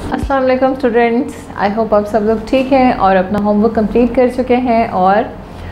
अस्सलाम वालेकुम स्टूडेंट्स, आई होप आप सब लोग ठीक हैं और अपना होमवर्क कंप्लीट कर चुके हैं और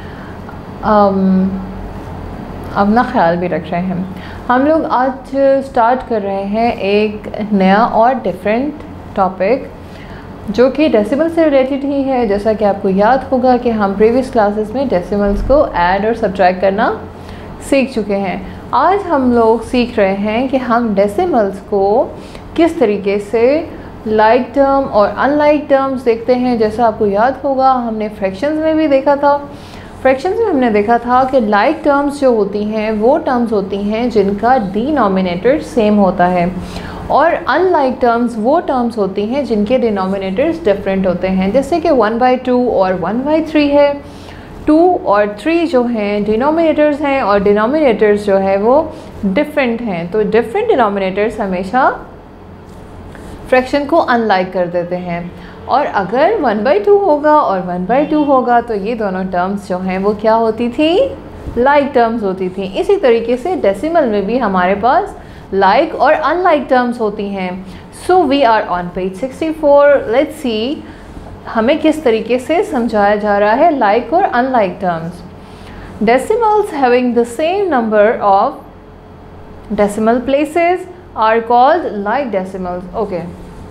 अपना ख्याल भी रख रहे हैं। हम लोग आज स्टार्ट कर रहे हैं एक नया और डिफरेंट टॉपिक जो कि डेसिमल से रिलेटेड ही है। जैसा कि आपको याद होगा कि हम प्रीवियस क्लासेस में डेसिमल्स को ऐड और सब्ट्रैक्ट करना सीख चुके हैं। आज हम लोग सीख रहे हैं कि हम डेसिमल्स को किस तरीके से लाइक टर्म और अनलाइक टर्म्स देखते हैं। जैसा आपको याद होगा हमने फ्रैक्शंस में भी देखा था। फ्रैक्शंस में हमने देखा था कि लाइक टर्म्स जो होती हैं वो टर्म्स होती हैं जिनका डिनोमिनेटर सेम होता है और अनलाइक टर्म्स वो टर्म्स होती हैं जिनके डिनोमिनेटर्स डिफरेंट होते हैं। जैसे कि 1/2 और 1/3 है। 2 और 3 जो हैं डिनोमिनेटर्स हैं और डिनोमिनेटर्स जो है वो डिफरेंट हैं। तो डिफरेंट डिनोमिनेटर्स हमेशा फ्रैक्शन को अनलाइक कर देते हैं। और अगर 1/2 होगा और 1/2 होगा तो ये दोनों टर्म्स जो हैं वो क्या होती थी, लाइक टर्म्स होती थी। इसी तरीके से डेसिमल में भी हमारे पास लाइक और अनलाइक टर्म्स होती हैं। So we are on page 64। Let's see हमें किस तरीके से समझाया जा रहा है लाइक और unlike terms. Decimals having the same number of decimal places are called like decimals. Okay.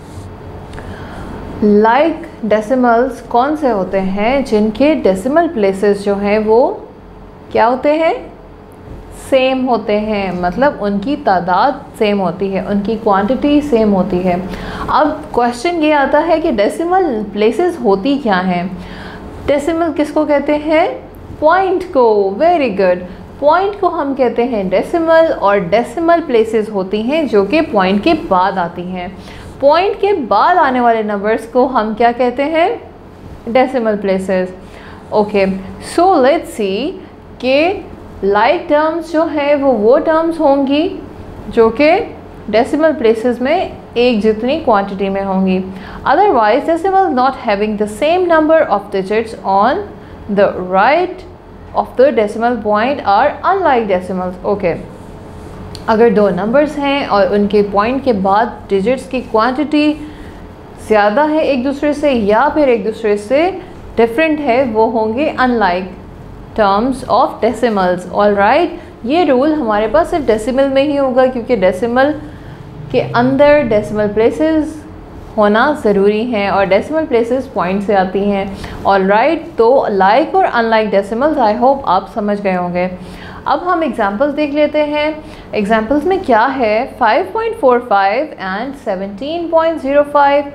Like decimals कौन से होते हैं जिनके decimal places जो हैं वो क्या होते हैं, सेम होते हैं, मतलब उनकी तादाद सेम होती है, उनकी क्वांटिटी सेम होती है। अब क्वेश्चन ये आता है कि डेसिमल प्लेसेस होती क्या हैं। डेसिमल किसको कहते हैं, पॉइंट को। वेरी गुड, पॉइंट को हम कहते हैं डेसिमल और डेसिमल प्लेसेस होती हैं जो कि पॉइंट के बाद आती हैं। पॉइंट के बाद आने वाले नंबर्स को हम क्या कहते हैं, decimal places. Okay, so let's see कि लाइक टर्म्स जो है वो टर्म्स होंगी जो कि डेसिमल प्लेसेस में एक जितनी क्वांटिटी में होंगी। Otherwise decimal not having the same number of digits on the right of the decimal point are unlike decimals. Okay, अगर दो नंबर्स हैं और उनके पॉइंट के बाद डिजिट्स की क्वांटिटी ज़्यादा है एक दूसरे से या फिर एक दूसरे से डिफरेंट है, वो होंगे unlike terms of decimals. All right, ये रूल हमारे पास सिर्फ डेसिमल में ही होगा क्योंकि डेसिमल के अंदर डेसिमल प्लेसेस होना ज़रूरी है और डेसिमल प्लेसेस पॉइंट से आती हैं। ऑल राइट, तो लाइक और अनलाइक डेसिमल्स आई होप आप समझ गए होंगे। अब हम एग्जांपल्स देख लेते हैं। एग्जांपल्स में क्या है, 5.45 and 17.05,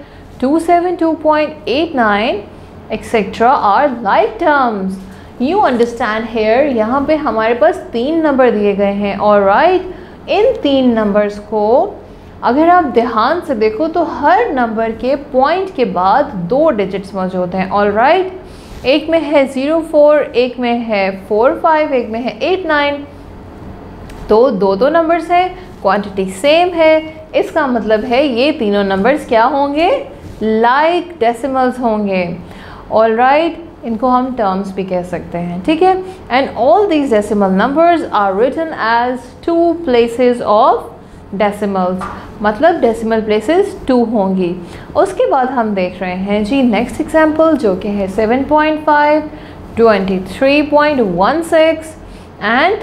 272.89 et cetera are like terms. You understand here, यहाँ पे हमारे पास 3 नंबर दिए गए हैं। ऑल राइट, इन 3 नंबर्स को अगर आप ध्यान से देखो तो हर नंबर के पॉइंट के बाद 2 डिजिट्स मौजूद हैं। ऑल राइट, एक में है 04, एक में है 45, एक में है 89। तो 2 नंबर्स हैं, क्वांटिटी सेम है। इसका मतलब है ये तीनों नंबर्स क्या होंगे, लाइक डेसिमल्स होंगे। ऑल राइट, इनको हम टर्म्स भी कह सकते हैं, ठीक है। And all these decimal numbers are written as 2 places of decimals, मतलब डेसिमल प्लेसेस 2 होंगी। उसके बाद हम देख रहे हैं जी नेक्स्ट एग्जांपल जो कि है 7.5, 23.16 एंड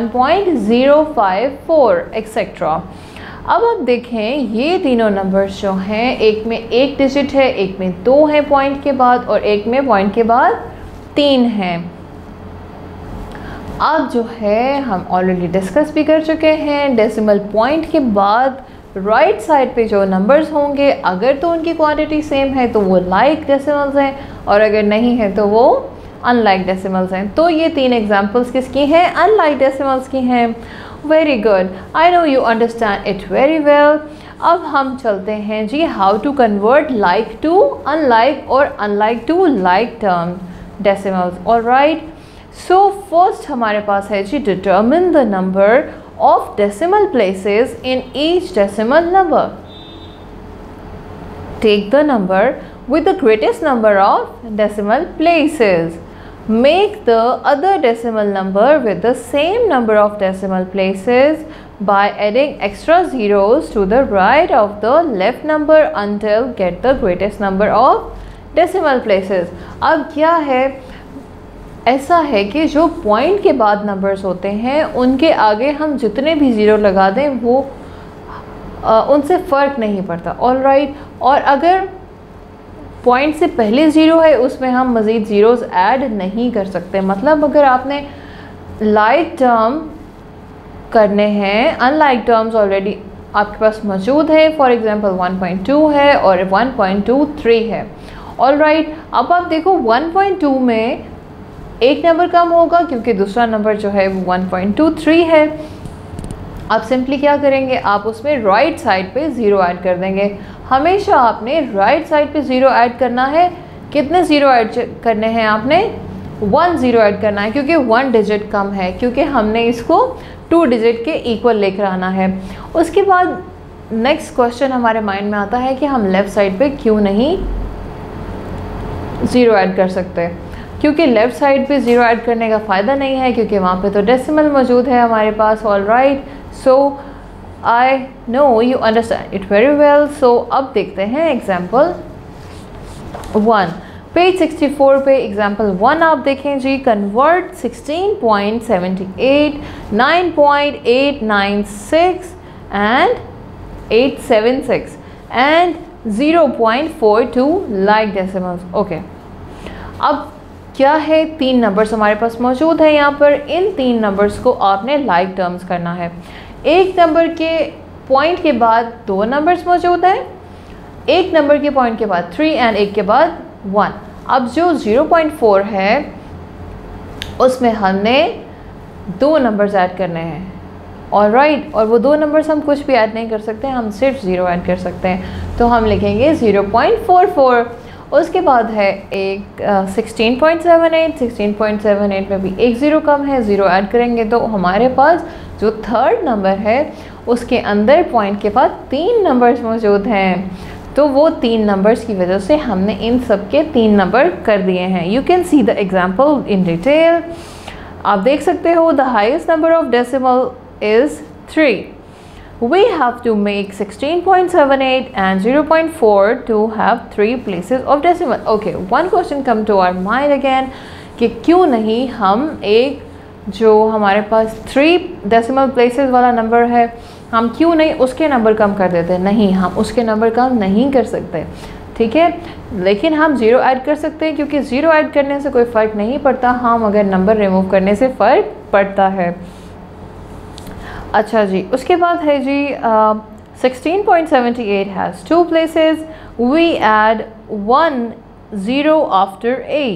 31.054 एक्सेट्रा। अब आप देखें ये तीनों नंबर्स जो हैं, एक में 1 डिजिट है, एक में 2 है पॉइंट के बाद और एक में पॉइंट के बाद 3 हैं। अब जो है हम ऑलरेडी डिस्कस भी कर चुके हैं, डेसिमल पॉइंट के बाद राइट साइड पे जो नंबर्स होंगे अगर तो उनकी क्वांटिटी सेम है तो वो लाइक डेसिमल्स हैं और अगर नहीं है तो वो अनलाइक डेसिमल्स हैं। तो ये 3 एग्जांपल्स किसकी हैं, अनलाइक डेसिमल्स की हैं। Very good, I know you understand it very well. अब हम चलते हैं जी how to convert like to unlike और unlike to like term decimals. All right, so first हमारे पास है जी determine the number of decimal places in each decimal number. Take the number with the greatest number of decimal places. Make the other decimal number with the same number of decimal places by adding extra zeros to the right of the left number until get the greatest number of decimal places। अब क्या है, ऐसा है कि जो point के बाद numbers होते हैं उनके आगे हम जितने भी ज़ीरो लगा दें वो उनसे फ़र्क नहीं पड़ता। ऑलराइट, और अगर पॉइंट से पहले ज़ीरो है उसमें हम मज़ीद ज़ीरोज़ ऐड नहीं कर सकते। मतलब अगर आपने लाइक टर्म करने हैं, अनलाइक टर्म्स ऑलरेडी आपके पास मौजूद है, फॉर एग्जांपल 1.2 है और 1.23 है। ऑलराइट, अब आप देखो 1.2 में एक नंबर कम होगा क्योंकि दूसरा नंबर जो है वो 1.23 है। आप सिंपली क्या करेंगे, आप उसमें राइट साइड पे ज़ीरो ऐड कर देंगे। हमेशा आपने राइट साइड पे ज़ीरो ऐड करना है। कितने ज़ीरो ऐड करने हैं आपने? 1 ज़ीरो ऐड करना है क्योंकि 1 डिजिट कम है, क्योंकि हमने इसको 2 डिजिट के इक्वल लेकर आना है। उसके बाद नेक्स्ट क्वेश्चन हमारे माइंड में आता है कि हम लेफ़्ट साइड पे क्यों नहीं ज़ीरो ऐड कर सकते, क्योंकि लेफ़्ट साइड पे ज़ीरो ऐड करने का फ़ायदा नहीं है क्योंकि वहाँ पे तो डेसिमल मौजूद है हमारे पास। All right, so I know you understand it very well. So अब देखते हैं एग्जाम्पल 1, पेज 64 पे एग्जाम्पल 1 आप देखें जी। Convert 16.78, 9.896 and 876 and 0.42 like decimals. Okay, अब क्या है, 3 नंबर्स हमारे पास मौजूद है यहाँ पर। इन 3 नंबर्स को आपने लाइक टर्म्स करना है। एक नंबर के पॉइंट के बाद 2 नंबर्स मौजूद हैं, एक नंबर के पॉइंट के बाद 3 एंड एक के बाद 1। अब जो 0.4 है उसमें हमने 2 नंबर्स ऐड करने हैं। ऑलराइट, और वो 2 नंबर्स हम कुछ भी ऐड नहीं कर सकते, हम सिर्फ 0 ऐड कर सकते हैं। तो हम लिखेंगे 0.44। उसके बाद है एक 16.78, 16.78 में भी एक ज़ीरो कम है, ज़ीरो ऐड करेंगे तो हमारे पास जो थर्ड नंबर है उसके अंदर पॉइंट के बाद 3 नंबर्स मौजूद हैं। तो वो 3 नंबर्स की वजह से हमने इन सब के 3 नंबर कर दिए हैं। You can see the example in detail. आप देख सकते हो the highest number of decimal is 3। We have to make 16.78 and 0.4 to have 3 places of decimal. Okay, one question come to our mind again कि क्यों नहीं हम एक जो हमारे पास 3 डेसिमल प्लेसेस वाला नंबर है हम क्यों नहीं उसके नंबर कम कर देते? नहीं, हम उसके नंबर कम नहीं कर सकते, ठीक है, लेकिन हम ज़ीरो ऐड कर सकते हैं क्योंकि ज़ीरो ऐड करने से कोई फ़र्क नहीं पड़ता, हम अगर नंबर रिमूव करने से फ़र्क पड़ता है। अच्छा जी, उसके बाद है जी 16.78 has 2 places, we add 1 0 after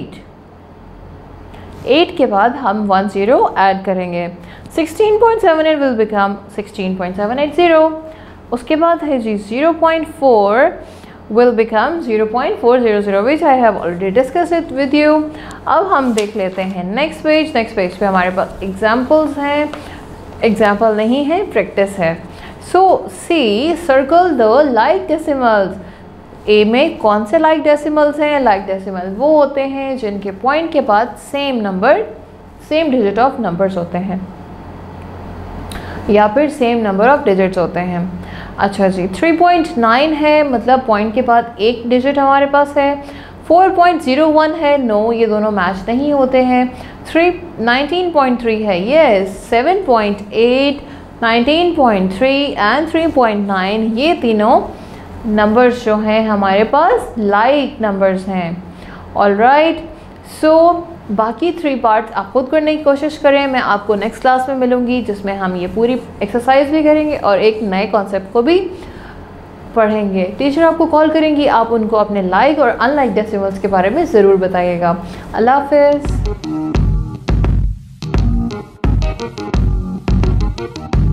8 के बाद हम 1 0 ऐड करेंगे। 16.78 विल बिकम 16.780। उसके बाद है जी 0.4 will become 0.400 which I have already discussed it with you। अब हम देख लेते हैं नेक्स्ट पेज। नेक्स्ट पेज पे हमारे पास एग्जाम्पल्स हैं, एग्जाम्पल नहीं है, प्रैक्टिस है। So see circle the like decimals. A में कौन से लाइक डेसिमल्स हैं? लाइक डेसिमल वो होते हैं जिनके पॉइंट के बाद same number, same digit of numbers होते हैं या फिर सेम नंबर ऑफ डिजिट्स होते हैं। अच्छा जी, 3.9 है, मतलब पॉइंट के बाद एक डिजिट हमारे पास है। 4.01 है, नो ये दोनों मैच नहीं होते हैं। 19.3 है, यस। 7.8, 19.3 एंड 3.9 ये तीनों नंबर्स जो हैं हमारे पास लाइक नंबर्स हैं। ऑलराइट, सो बाकी 3 पार्ट्स आप खुद करने की कोशिश करें। मैं आपको नेक्स्ट क्लास में मिलूँगी जिसमें हम ये पूरी एक्सरसाइज भी करेंगे और एक नए कॉन्सेप्ट को भी पढ़ेंगे। टीचर आपको कॉल करेंगी, आप उनको अपने लाइक और अनलाइक डेसिमल्स के बारे में ज़रूर बताइएगा। अल्लाह हाफ़िज़।